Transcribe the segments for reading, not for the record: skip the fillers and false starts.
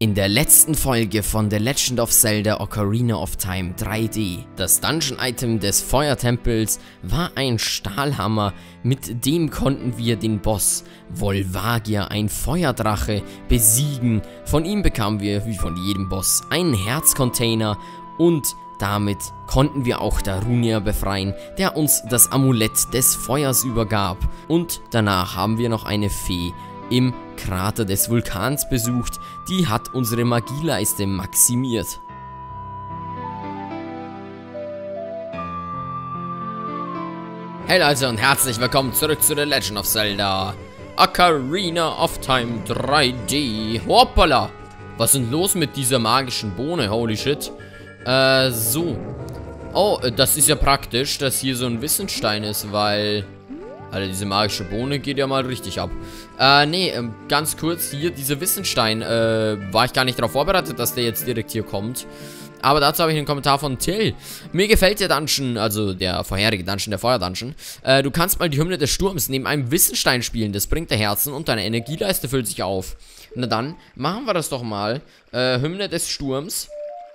In der letzten Folge von The Legend of Zelda Ocarina of Time 3D, das Dungeon-Item des Feuertempels war ein Stahlhammer, mit dem konnten wir den Boss Volvagia, ein Feuerdrache, besiegen. Von ihm bekamen wir, wie von jedem Boss, einen Herzcontainer und damit konnten wir auch Darunia befreien, der uns das Amulett des Feuers übergab. Und danach haben wir noch eine Fee im Krater des Vulkans besucht, die hat unsere Magieleiste maximiert. Hey Leute und herzlich willkommen zurück zu The Legend of Zelda Ocarina of Time 3D. Hoppala! Was ist denn los mit dieser magischen Bohne? Holy shit. So. Oh, das ist ja praktisch, dass hier so ein Wissensstein ist, weil... Alter, diese magische Bohne geht ja mal richtig ab. Ganz kurz, hier, dieser Wissensstein, war ich gar nicht darauf vorbereitet, dass der jetzt direkt hier kommt. Aber dazu habe ich einen Kommentar von Till. Mir gefällt der Dungeon, also der vorherige Dungeon, der Feuer-Dungeon. Du kannst mal die Hymne des Sturms neben einem Wissensstein spielen, das bringt dir Herzen und deine Energieleiste füllt sich auf. Na dann, machen wir das doch mal. Hymne des Sturms.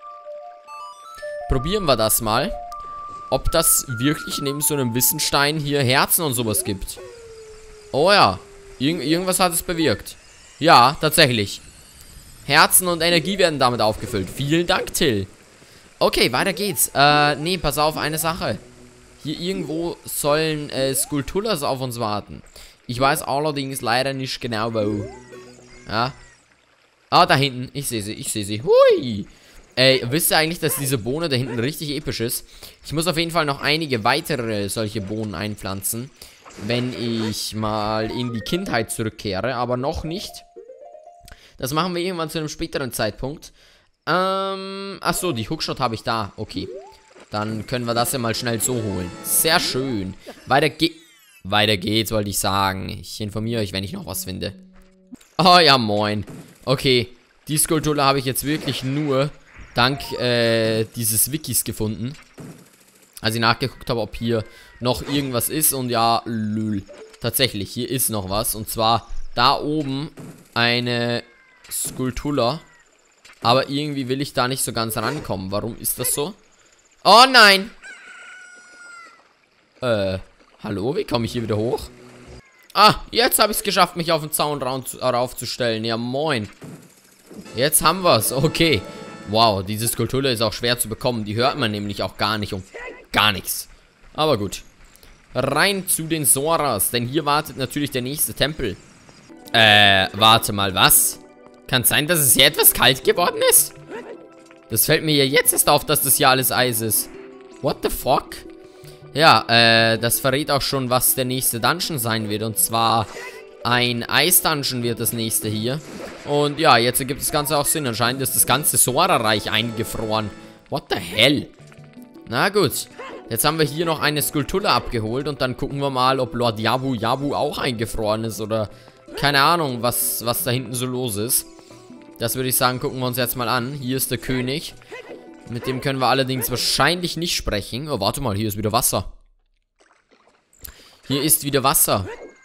Probieren wir das mal. Ob das wirklich neben so einem Wissensstein hier Herzen und sowas gibt. Oh ja, irgendwas hat es bewirkt. Ja, tatsächlich. Herzen und Energie werden damit aufgefüllt. Vielen Dank, Till. Okay, weiter geht's. Nee, pass auf, eine Sache. Hier irgendwo sollen Skulltulas auf uns warten. Ich weiß allerdings leider nicht genau wo. Ja. Ah, da hinten. Ich sehe sie. Hui. Ey, wisst ihr eigentlich, dass diese Bohne da hinten richtig episch ist? Ich muss auf jeden Fall noch einige weitere solche Bohnen einpflanzen, wenn ich mal in die Kindheit zurückkehre, aber noch nicht. Das machen wir irgendwann zu einem späteren Zeitpunkt. Achso, die Hookshot habe ich da. Okay. Dann können wir das ja mal schnell so holen. Sehr schön. Weiter geht's, wollte ich sagen. Ich informiere euch, wenn ich noch was finde. Oh ja, moin. Okay, die Skulltula habe ich jetzt wirklich nur... dank dieses Wikis gefunden. Als ich nachgeguckt habe, ob hier noch irgendwas ist. Und ja, lül. Tatsächlich, hier ist noch was. Und zwar da oben eine Skulltula. Aber irgendwie will ich da nicht so ganz rankommen. Warum ist das so? Oh nein! Hallo? Wie komme ich hier wieder hoch? Ah, jetzt habe ich es geschafft, mich auf den Zaun raufzustellen. Ja, moin. Jetzt haben wir es. Okay. Wow, diese Skulltula ist auch schwer zu bekommen. Die hört man nämlich auch gar nicht und gar nichts. Aber gut. Rein zu den Zoras, denn hier wartet natürlich der nächste Tempel. Warte mal, was? Kann es sein, dass es hier etwas kalt geworden ist? Das fällt mir ja jetzt erst auf, dass das hier alles Eis ist. What the fuck? Ja, das verrät auch schon, was der nächste Dungeon sein wird. Und zwar ein Eis-Dungeon wird das nächste hier. Und ja, jetzt ergibt das Ganze auch Sinn. Anscheinend ist das ganze Zora-Reich eingefroren. What the hell? Na gut. Jetzt haben wir hier noch eine Skulltula abgeholt. Und dann gucken wir mal, ob Lord Yabu Yabu auch eingefroren ist. Oder keine Ahnung, was da hinten so los ist. Das würde ich sagen, gucken wir uns jetzt mal an. Hier ist der König. Mit dem können wir allerdings wahrscheinlich nicht sprechen. Oh, warte mal, hier ist wieder Wasser. Hier ist wieder Wasser.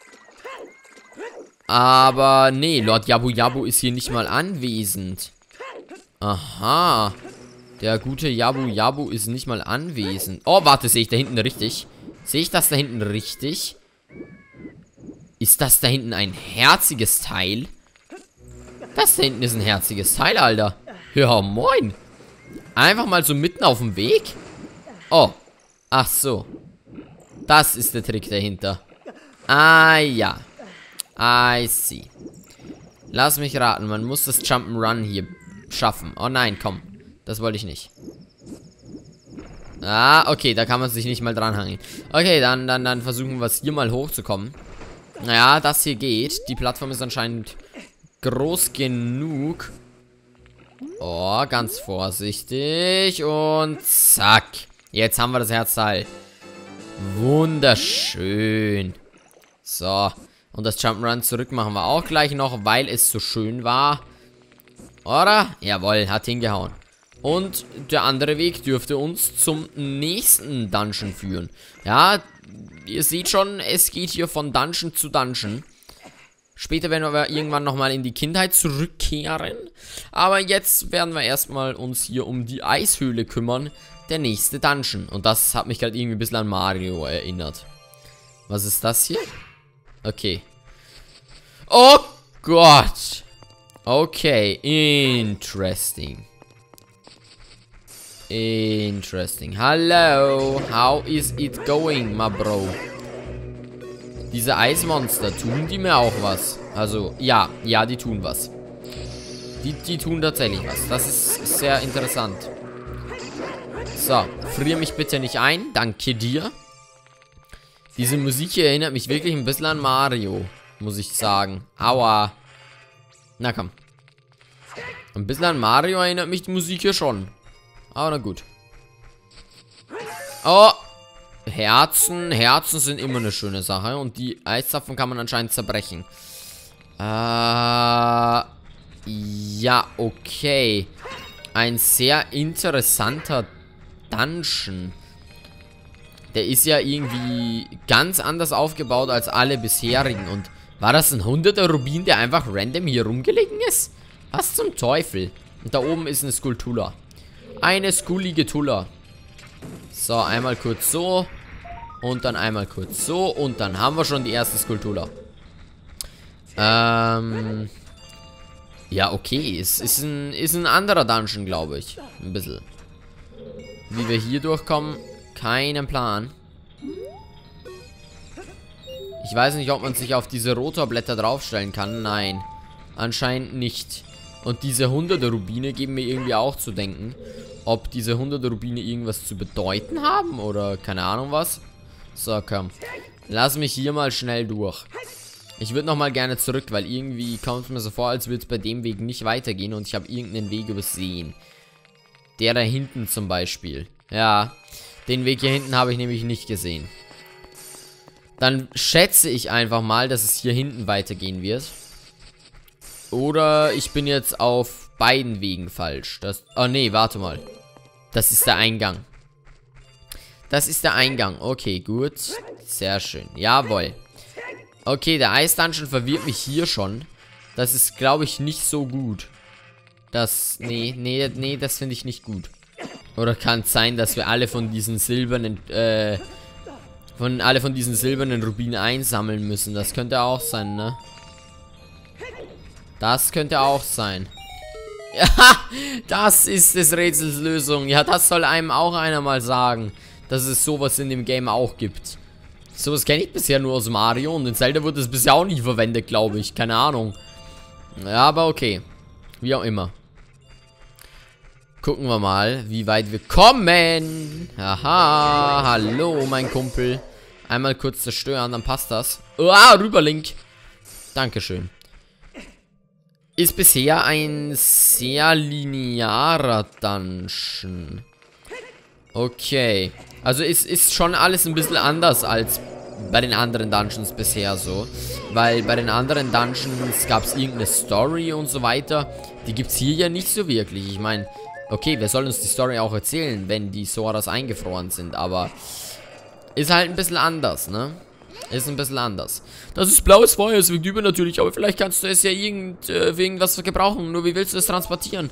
Aber nee, Lord Yabu Yabu ist hier nicht mal anwesend. Aha. Der gute Yabu Yabu ist nicht mal anwesend. Oh, warte, sehe ich da hinten richtig? Sehe ich das da hinten richtig? Ist das da hinten ein herziges Teil? Das da hinten ist ein herziges Teil, Alter. Ja, moin. Einfach mal so mitten auf dem Weg? Oh. Ach so. Das ist der Trick dahinter. Ah, ja. I see. Lass mich raten, man muss das Jump'n'Run hier schaffen. Oh nein, komm. Das wollte ich nicht. Ah, okay, da kann man sich nicht mal dranhangeln. Okay, dann versuchen wir es hier mal hochzukommen. Naja, das hier geht. Die Plattform ist anscheinend groß genug. Oh, ganz vorsichtig. Und zack. Jetzt haben wir das Herzteil. Wunderschön. So. Und das Jump'n'Run zurück machen wir auch gleich noch, weil es so schön war. Oder? Jawohl, hat hingehauen. Und der andere Weg dürfte uns zum nächsten Dungeon führen. Ja, ihr seht schon, es geht hier von Dungeon zu Dungeon. Später werden wir irgendwann nochmal in die Kindheit zurückkehren. Aber jetzt werden wir erstmal uns hier um die Eishöhle kümmern. Der nächste Dungeon. Und das hat mich gerade irgendwie ein bisschen an Mario erinnert. Was ist das hier? Okay. Oh Gott. Okay, interesting. Interesting. Hello, how is it going, my bro? Diese Eismonster, tun die mir auch was? Also, ja, die tun was. Die tun tatsächlich was. Das ist sehr interessant. So, friere mich bitte nicht ein. Danke dir. Diese Musik hier erinnert mich wirklich ein bisschen an Mario, muss ich sagen. Aua. Na komm. Ein bisschen an Mario erinnert mich die Musik hier schon. Aber na gut. Oh. Herzen. Herzen sind immer eine schöne Sache. Und die Eiszapfen kann man anscheinend zerbrechen. Ja, okay. Ein sehr interessanter Dungeon. Der ist ja irgendwie ganz anders aufgebaut als alle bisherigen. Und war das ein 100er Rubin, der einfach random hier rumgelegen ist? Was zum Teufel? Und da oben ist eine Skulptur. Eine skulige Tulla. So, einmal kurz so. Und dann einmal kurz so. Und dann haben wir schon die erste Skulptur. Ja, okay. Es ist ein anderer Dungeon, glaube ich. Ein bisschen. Wie wir hier durchkommen, keinen Plan. Ich weiß nicht, ob man sich auf diese Rotorblätter draufstellen kann. Nein, anscheinend nicht. Und diese 100er Rubine geben mir irgendwie auch zu denken, ob diese 100er Rubine irgendwas zu bedeuten haben oder keine Ahnung was. So, komm. Lass mich hier mal schnell durch. Ich würde nochmal gerne zurück, weil irgendwie kommt es mir so vor, als würde es bei dem Weg nicht weitergehen und ich habe irgendeinen Weg übersehen. Der da hinten zum Beispiel. Ja, den Weg hier hinten habe ich nämlich nicht gesehen. Dann schätze ich einfach mal, dass es hier hinten weitergehen wird. Oder ich bin jetzt auf beiden Wegen falsch. Oh nee, warte mal. Das ist der Eingang. Das ist der Eingang. Okay, gut. Sehr schön. Jawohl. Okay, der Eisdungeon verwirrt mich hier schon. Das ist, glaube ich, nicht so gut. Nee, das finde ich nicht gut. Oder kann es sein, dass wir alle von diesen silbernen, Rubinen einsammeln müssen? Das könnte auch sein, ne? Das könnte auch sein. Ja, das ist des Rätsels Lösung. Ja, das soll einem auch einer mal sagen, dass es sowas in dem Game auch gibt. Sowas kenne ich bisher nur aus Mario und in Zelda wurde es bisher auch nicht verwendet, glaube ich. Keine Ahnung. Ja, aber okay. Wie auch immer. Gucken wir mal, wie weit wir kommen. Haha, hallo, mein Kumpel. Einmal kurz zerstören, dann passt das. Ah, Rüberlink. Dankeschön. Ist bisher ein sehr linearer Dungeon. Okay. Also ist schon alles ein bisschen anders als bei den anderen Dungeons bisher so. Weil bei den anderen Dungeons gab es irgendeine Story und so weiter. Die gibt es hier ja nicht so wirklich. Ich meine, okay, wer soll uns die Story auch erzählen, wenn die Soras eingefroren sind. Aber ist halt ein bisschen anders, ne? Ist ein bisschen anders. Das ist blaues Feuer, es wirkt über natürlich, aber vielleicht kannst du es ja irgendwas gebrauchen. Nur wie willst du es transportieren?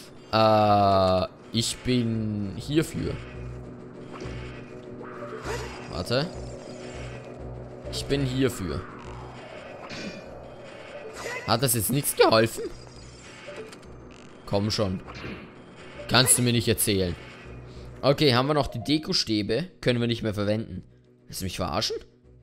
Ich bin hierfür. Warte. Ich bin hierfür. Hat das jetzt nichts geholfen? Komm schon. Kannst du mir nicht erzählen. Okay, haben wir noch die Dekostäbe. Können wir nicht mehr verwenden. Willst du mich verarschen?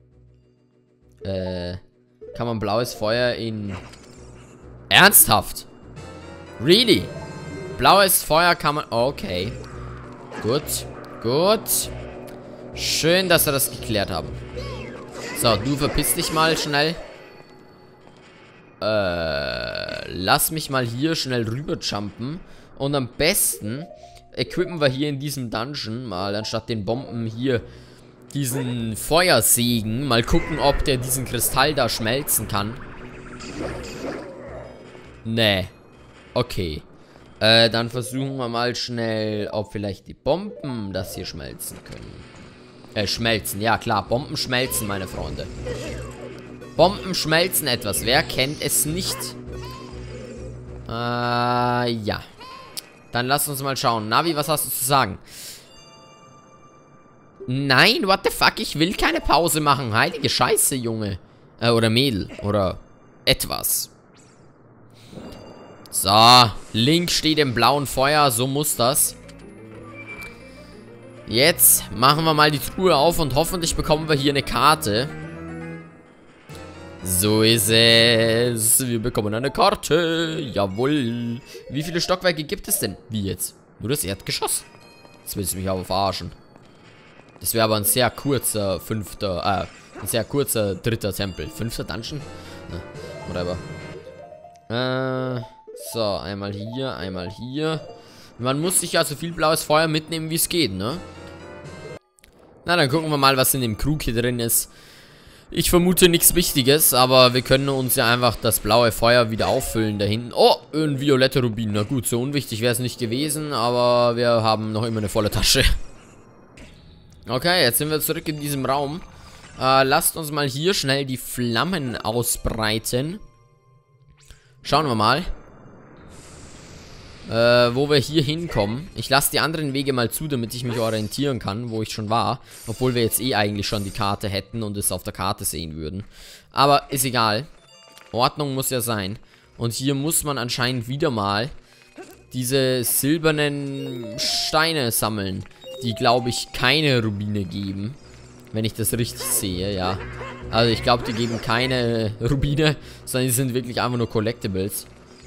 Kann man blaues Feuer in... Ernsthaft? Really? Blaues Feuer kann man... Okay. Gut. Gut. Schön, dass wir das geklärt haben. So, du verpiss dich mal schnell. Lass mich mal hier schnell rüber jumpen. Und am besten equippen wir hier in diesem Dungeon mal, anstatt den Bomben hier, diesen Feuersegen. Mal gucken, ob der diesen Kristall da schmelzen kann. Nee. Okay. Dann versuchen wir mal schnell, ob vielleicht die Bomben das hier schmelzen können. Schmelzen, ja klar. Bomben schmelzen, meine Freunde. Bomben schmelzen etwas. Wer kennt es nicht? Ja. Dann lass uns mal schauen. Navi, was hast du zu sagen? Nein, what the fuck? Ich will keine Pause machen. Heilige Scheiße, Junge. Oder Mädel. Oder etwas. So. Link steht im blauen Feuer. So muss das. Jetzt machen wir mal die Truhe auf und hoffentlich bekommen wir hier eine Karte. So ist es. Wir bekommen eine Karte. Jawohl. Wie viele Stockwerke gibt es denn? Wie jetzt? Nur das Erdgeschoss? Jetzt willst du mich aber verarschen. Das wäre aber ein sehr kurzer ein sehr kurzer dritter Tempel. 5. Dungeon? Whatever. So, einmal hier, einmal hier. Man muss sich ja so viel blaues Feuer mitnehmen, wie es geht, ne? Na, dann gucken wir mal, was in dem Krug hier drin ist. Ich vermute nichts Wichtiges, aber wir können uns ja einfach das blaue Feuer wieder auffüllen da hinten. Oh, ein violetter Rubin. Na gut, so unwichtig wäre es nicht gewesen, aber wir haben noch immer eine volle Tasche. Okay, jetzt sind wir zurück in diesem Raum. Lasst uns mal hier schnell die Flammen ausbreiten. Schauen wir mal. Wo wir hier hinkommen. Ich lasse die anderen Wege mal zu, damit ich mich orientieren kann, wo ich schon war. Obwohl wir jetzt eh eigentlich schon die Karte hätten und es auf der Karte sehen würden. Aber ist egal. Ordnung muss ja sein. Und hier muss man anscheinend wieder mal diese silbernen Steine sammeln, die, glaube ich, keine Rubine geben. Wenn ich das richtig sehe, ja. Also ich glaube, die geben keine Rubine, sondern die sind wirklich einfach nur Collectibles.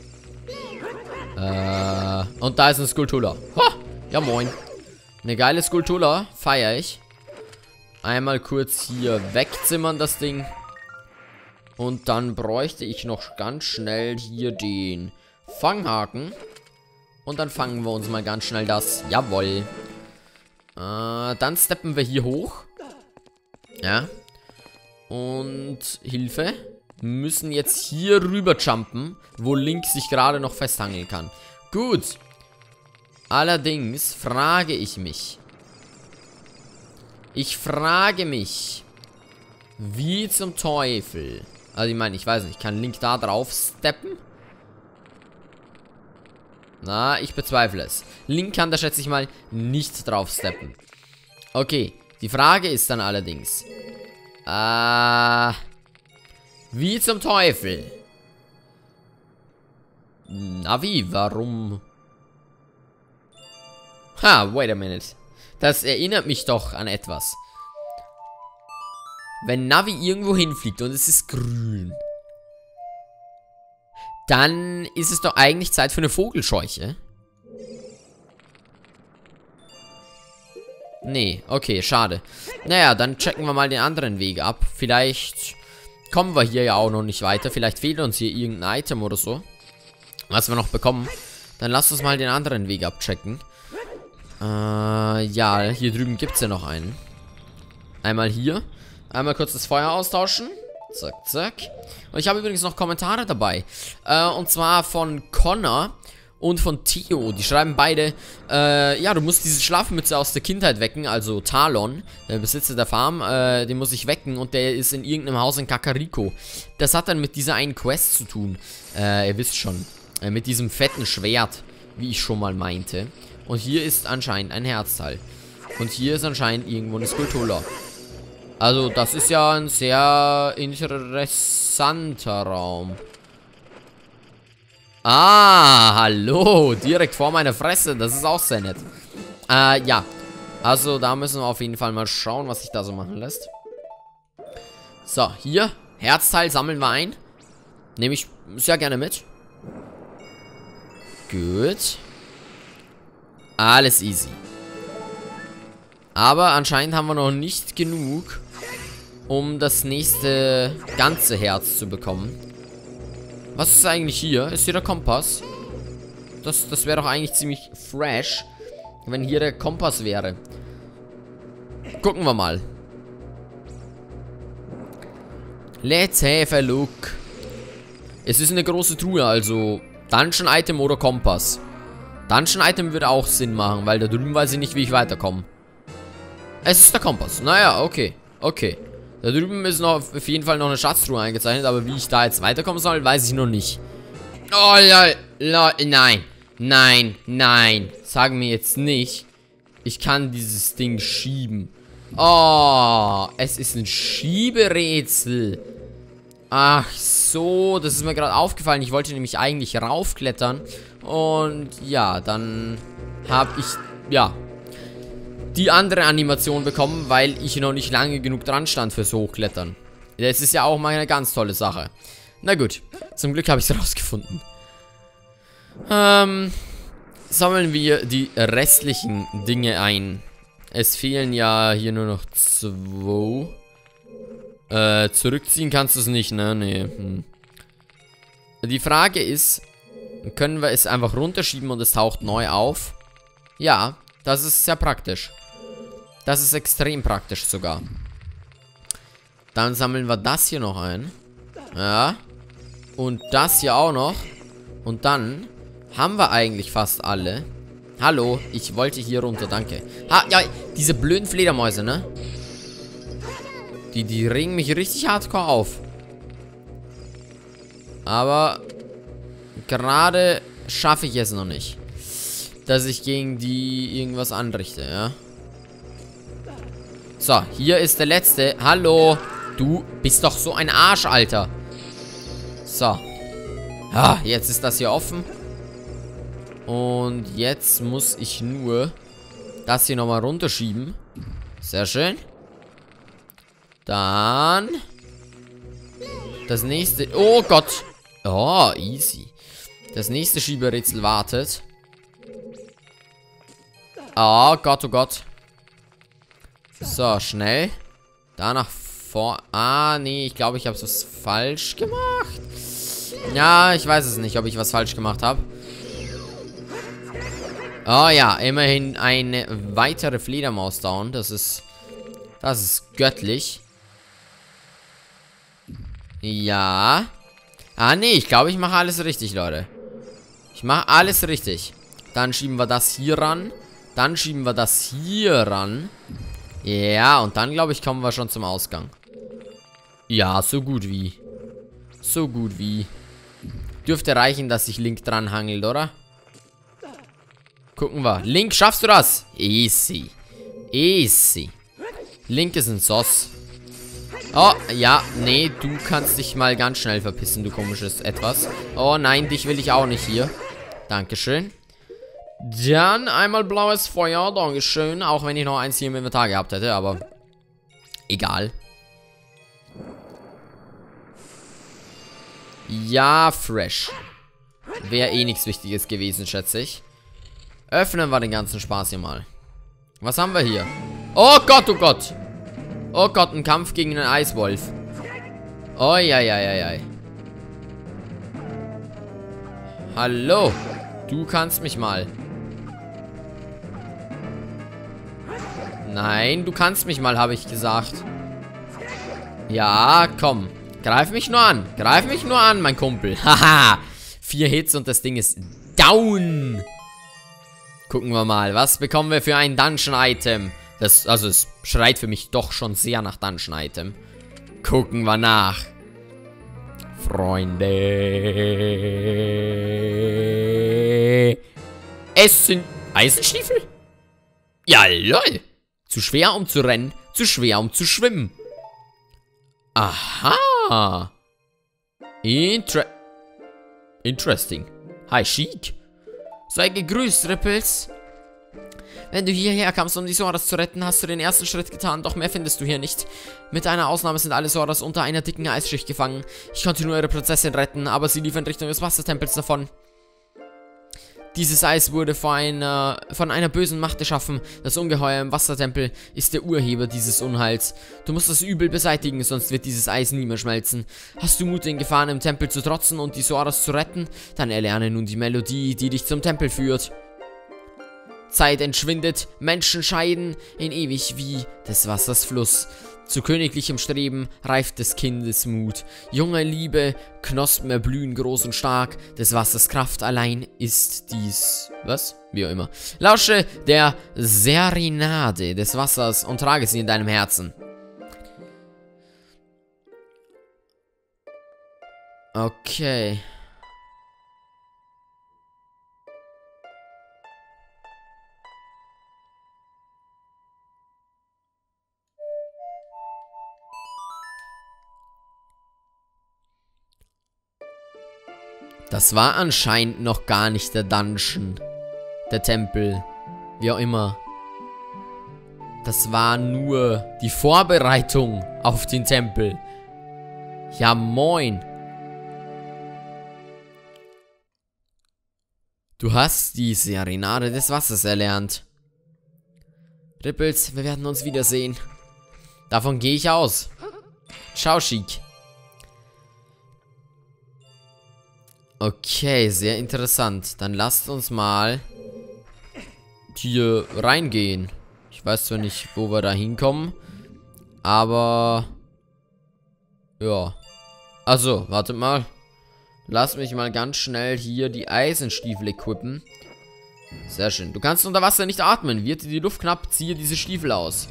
Und da ist eine Skulptur. Ja, moin. Eine geile Skulptur, feiere ich. Einmal kurz hier wegzimmern, das Ding. Und dann bräuchte ich noch ganz schnell hier den Fanghaken. Und dann fangen wir uns mal ganz schnell das. Jawohl. Dann steppen wir hier hoch. Ja. Und Hilfe. Müssen jetzt hier rüber jumpen, wo Link sich gerade noch festhangeln kann. Gut. Allerdings frage ich mich. Wie zum Teufel. Also ich meine, ich weiß nicht, kann Link da drauf steppen? Na, ich bezweifle es. Link kann da, schätze ich mal, nicht drauf steppen. Okay, die Frage ist dann allerdings. Wie zum Teufel? Navi, warum? Wait a minute. Das erinnert mich doch an etwas. Wenn Navi irgendwo hinfliegt und es ist grün, dann ist es doch eigentlich Zeit für eine Vogelscheuche. Nee, okay, schade. Naja, dann checken wir mal den anderen Weg ab. Vielleicht kommen wir hier ja auch noch nicht weiter. Vielleicht fehlt uns hier irgendein Item oder so, was wir noch bekommen. Dann lasst uns mal den anderen Weg abchecken. Ja, hier drüben gibt es ja noch einen. Einmal hier. Einmal kurz das Feuer austauschen. Zack, zack. Und ich habe übrigens noch Kommentare dabei. Und zwar von Connor und von Theo. Die schreiben beide, ja, du musst diese Schlafmütze aus der Kindheit wecken. Also Talon, der Besitzer der Farm, den muss ich wecken. Und der ist in irgendeinem Haus in Kakariko. Das hat dann mit dieser einen Quest zu tun. Ihr wisst schon. Mit diesem fetten Schwert, wie ich schon mal meinte. Und hier ist anscheinend ein Herzteil. Und hier ist anscheinend irgendwo eine Skulptur. Also, das ist ja ein sehr interessanter Raum. Hallo. Direkt vor meiner Fresse. Das ist auch sehr nett. Ja. Also, da müssen wir auf jeden Fall mal schauen, was sich da so machen lässt. So, hier. Herzteil sammeln wir ein. Nehme ich sehr gerne mit. Gut. Alles easy. Aber anscheinend haben wir noch nicht genug, um das nächste ganze Herz zu bekommen. Was ist eigentlich hier? Ist hier der Kompass? Das wäre doch eigentlich ziemlich fresh, wenn hier der Kompass wäre. Gucken wir mal. Let's have a look. Es ist eine große Truhe, also Dungeon-Item oder Kompass. Dungeon-Item würde auch Sinn machen, weil da drüben weiß ich nicht, wie ich weiterkomme. Es ist der Kompass. Naja, okay. Okay. Da drüben ist noch auf jeden Fall noch eine Schatztruhe eingezeichnet, aber wie ich da jetzt weiterkommen soll, weiß ich noch nicht. Oh, lol, lol, nein. Nein, nein. Sag mir jetzt nicht, ich kann dieses Ding schieben. Oh, es ist ein Schieberätsel. Ach so, das ist mir gerade aufgefallen. Ich wollte nämlich eigentlich raufklettern. Und ja, dann habe ich, ja, die andere Animation bekommen, weil ich noch nicht lange genug dran stand fürs Hochklettern. Das ist ja auch mal eine ganz tolle Sache. Na gut, zum Glück habe ich es rausgefunden. Sammeln wir die restlichen Dinge ein. Es fehlen ja hier nur noch 2. Zurückziehen kannst du es nicht, ne? Nee. Die Frage ist, können wir es einfach runterschieben und es taucht neu auf? Ja, das ist sehr praktisch. Das ist extrem praktisch sogar. Dann sammeln wir das hier noch ein. Ja. Und das hier auch noch. Und dann haben wir eigentlich fast alle. Hallo, ich wollte hier runter, danke. Ja, diese blöden Fledermäuse, ne? Die regen mich richtig hardcore auf. Aber gerade schaffe ich es noch nicht, dass ich gegen die irgendwas anrichte, ja? So, hier ist der letzte. Hallo, du bist doch so ein Arsch, Alter. So. Ah, jetzt ist das hier offen. Und jetzt muss ich nur das hier nochmal runterschieben. Sehr schön. Dann das nächste. Oh Gott. Oh, easy. Das nächste Schieberätsel wartet. Oh Gott, oh Gott. So, schnell. Da nach vor. Ah, nee, ich glaube, ich habe was falsch gemacht. Ja, ich weiß es nicht, ob ich was falsch gemacht habe. Oh ja, immerhin eine weitere Fledermaus down. Das ist göttlich. Ja. Ah, nee, ich glaube, ich mache alles richtig, Leute. Ich mache alles richtig. Dann schieben wir das hier ran. Dann schieben wir das hier ran. Ja, und dann, glaube ich, kommen wir schon zum Ausgang. Ja, so gut wie. So gut wie. Dürfte reichen, dass sich Link dran hangelt, oder? Gucken wir. Link, schaffst du das? Easy. Easy. Link ist ein Sauce. Oh, ja, nee, du kannst dich mal ganz schnell verpissen, du komisches Etwas. Oh nein, dich will ich auch nicht hier. Dankeschön. Dann einmal blaues Feuer, dankeschön. Auch wenn ich noch eins hier im Inventar gehabt hätte, aber egal. Ja, fresh. Wäre eh nichts Wichtiges gewesen, schätze ich. Öffnen wir den ganzen Spaß hier mal. Was haben wir hier? Oh Gott, oh Gott. Oh Gott, ein Kampf gegen einen Eiswolf. Oh, ja. Hallo. Du kannst mich mal. Nein, du kannst mich mal, habe ich gesagt. Ja, komm. Greif mich nur an. Greif mich nur an, mein Kumpel. Haha. 4 Hits und das Ding ist down. Gucken wir mal. Was bekommen wir für ein Dungeon-Item? Also es schreit für mich doch schon sehr nach Dungeon-Item. Gucken wir nach. Freunde. Es sind Eisenstiefel? Ja, lol. Zu schwer, um zu rennen. Zu schwer, um zu schwimmen. Aha. Interesting. Hi, Chic. Sei gegrüßt, Ripples. Wenn du hierher kamst, um die Soras zu retten, hast du den ersten Schritt getan, doch mehr findest du hier nicht. Mit einer Ausnahme sind alle Soras unter einer dicken Eisschicht gefangen. Ich konnte nur ihre Prinzessin retten, aber sie lief in Richtung des Wassertempels davon. Dieses Eis wurde von einer bösen Macht erschaffen. Das Ungeheuer im Wassertempel ist der Urheber dieses Unheils. Du musst das Übel beseitigen, sonst wird dieses Eis nie mehr schmelzen. Hast du Mut, den Gefahren im Tempel zu trotzen und die Soras zu retten? Dann erlerne nun die Melodie, die dich zum Tempel führt. Zeit entschwindet, Menschen scheiden in ewig wie des Wassers Fluss. Zu königlichem Streben reift des Kindes Mut. Junge Liebe, Knospen erblühen groß und stark. Des Wassers Kraft allein ist dies. Was? Wie auch immer. Lausche der Serenade des Wassers und trage sie in deinem Herzen. Okay. Das war anscheinend noch gar nicht der Dungeon. Der Tempel. Wie auch immer. Das war nur die Vorbereitung auf den Tempel. Ja, moin. Du hast die Serenade des Wassers erlernt. Ripples, wir werden uns wiedersehen. Davon gehe ich aus. Ciao, Chic. Okay, sehr interessant. Dann lasst uns mal hier reingehen. Ich weiß zwar nicht, wo wir da hinkommen, aber ja. Also, wartet mal. Lass mich mal ganz schnell hier die Eisenstiefel equippen. Sehr schön. Du kannst unter Wasser nicht atmen. Wird dir die Luft knapp, ziehe diese Stiefel aus.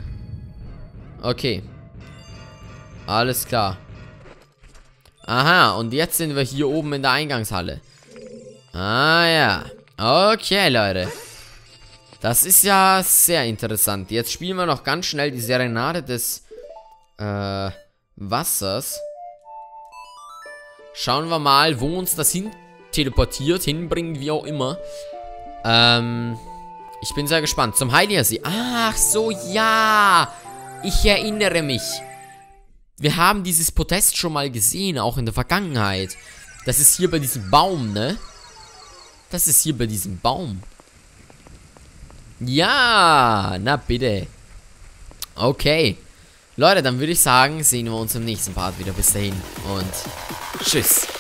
Okay. Alles klar. Aha, und jetzt sind wir hier oben in der Eingangshalle. Ah ja. Okay, Leute. Das ist ja sehr interessant. Jetzt spielen wir noch ganz schnell die Serenade des Wassers. Schauen wir mal, wo uns das hin teleportiert, hinbringt, wie auch immer. Ich bin sehr gespannt. Zum Heiligersee. Ach so, ja. Ich erinnere mich. Wir haben dieses Podest schon mal gesehen, auch in der Vergangenheit. Das ist hier bei diesem Baum, ne? Das ist hier bei diesem Baum. Ja, na bitte. Okay. Leute, dann würde ich sagen, sehen wir uns im nächsten Part wieder. Bis dahin und tschüss.